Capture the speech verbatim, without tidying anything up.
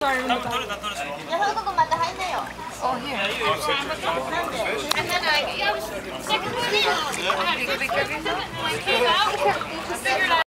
started in the back. Oh, here. And then I, yeah, I was second one in. I had to go big everything. When I came out, I figured I